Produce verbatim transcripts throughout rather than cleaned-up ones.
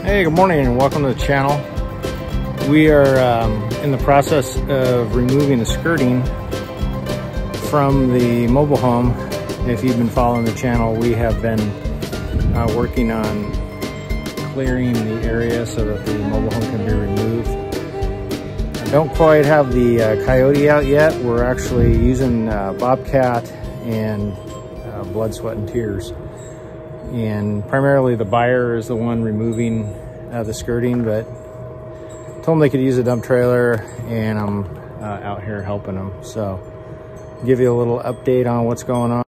Hey, good morning and welcome to the channel. We are um, in the process of removing the skirting from the mobile home. If you've been following the channel, we have been uh, working on clearing the area so that the mobile home can be removed. I don't quite have the uh, Kioti out yet. We're actually using uh, Bobcat and uh, blood, sweat, and tears. And primarily the buyer is the one removing uh, the skirting, but told them they could use a dump trailer, and I'm uh, out here helping them. So give you a little update on what's going on.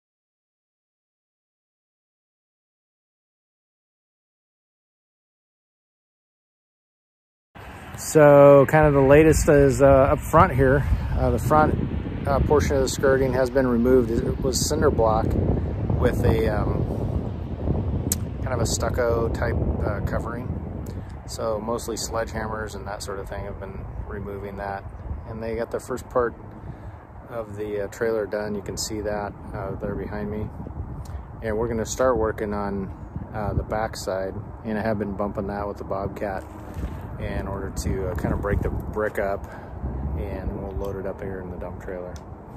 So kind of the latest is uh, up front here. Uh, the front uh, portion of the skirting has been removed. It was cinder block with a um, kind of a stucco type uh, covering. So mostly sledgehammers and that sort of thing have been removing that. And they got the first part of the uh, trailer done. You can see that uh, there behind me. And we're gonna start working on uh, the back side. And I have been bumping that with the Bobcat in order to uh, kind of break the brick up, and we'll load it up here in the dump trailer.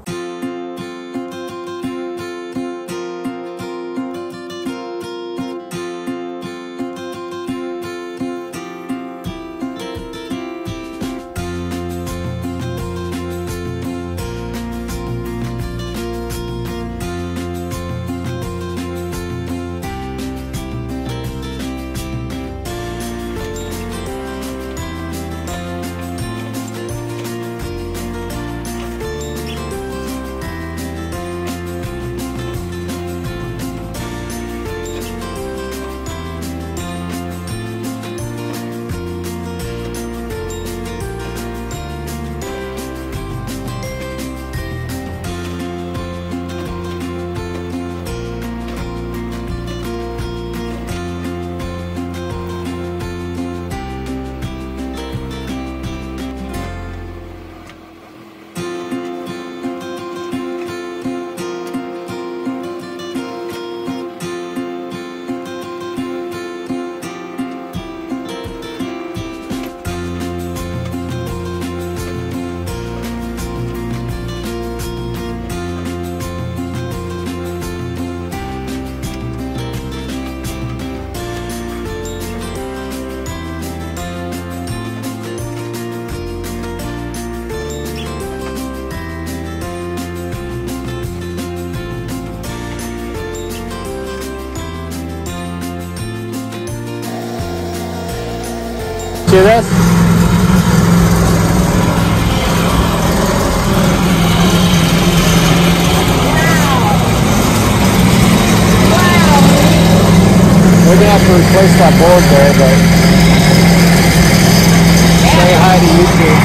See this? We're gonna have to replace that board there, but say hi to YouTube.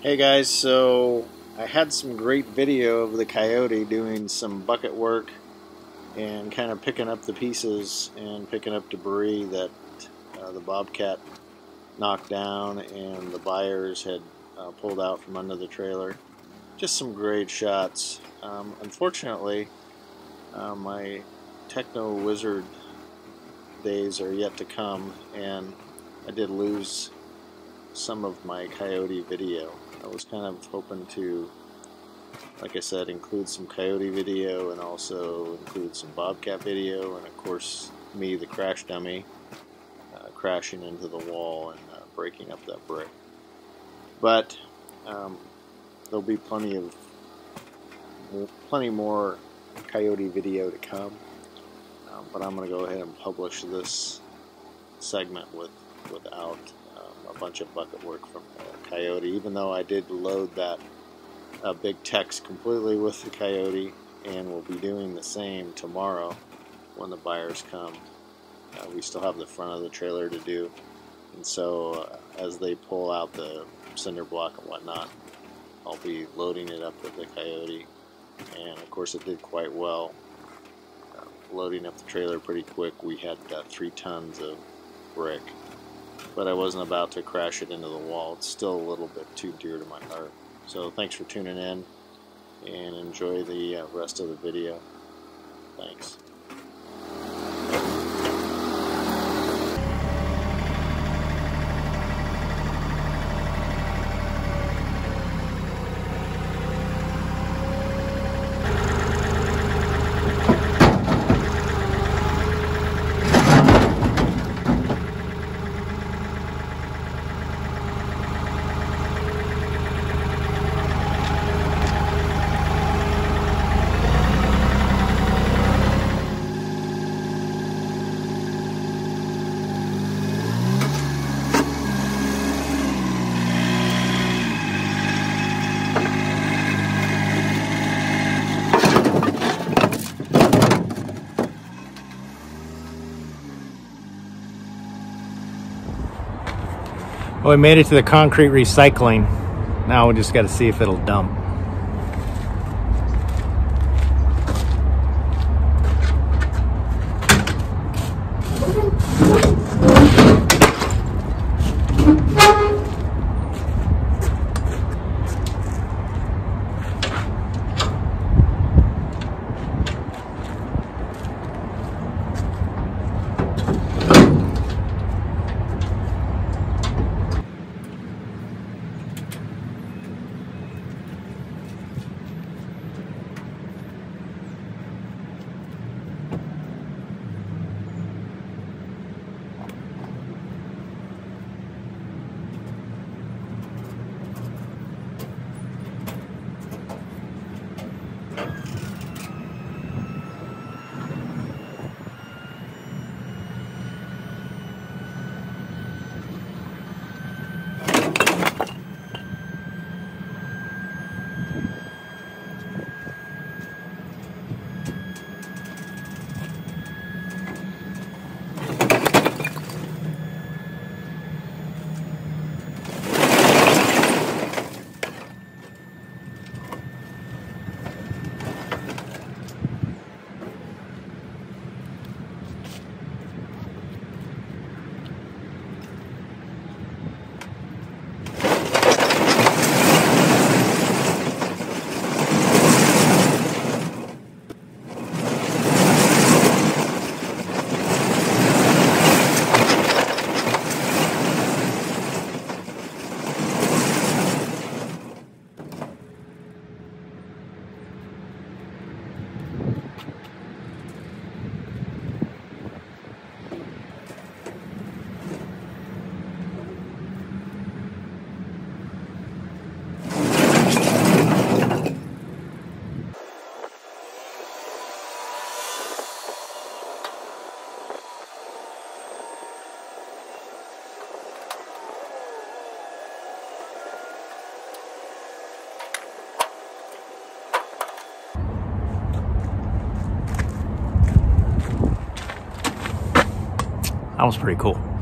Hey guys, so I had some great video of the Kioti doing some bucket work and kind of picking up the pieces and picking up debris that uh, the Bobcat knocked down and the buyers had uh, pulled out from under the trailer. Just some great shots. Um, unfortunately, uh, my Techno Wizard days are yet to come, and I did lose some of my Kioti video. I was kind of hoping to, like I said, include some Kioti video and also include some Bobcat video, and of course me, the crash dummy, uh, crashing into the wall and uh, breaking up that brick. But um, there'll be plenty of plenty more Kioti video to come. Um, but I'm going to go ahead and publish this segment with without um, a bunch of bucket work from uh, Kioti, even though I did load that uh, Big Tex completely with the Kioti, and we'll be doing the same tomorrow when the buyers come. Uh, we still have the front of the trailer to do, and so uh, as they pull out the cinder block and whatnot, I'll be loading it up with the Kioti, and of course it did quite well. Uh, loading up the trailer pretty quick. We had uh, three tons of brick, but I wasn't about to crash it into the wall. It's still a little bit too dear to my heart. So thanks for tuning in, and enjoy the uh, rest of the video. Thanks. Well, we made it to the concrete recycling. Now we just got to see if it'll dump. That was pretty cool.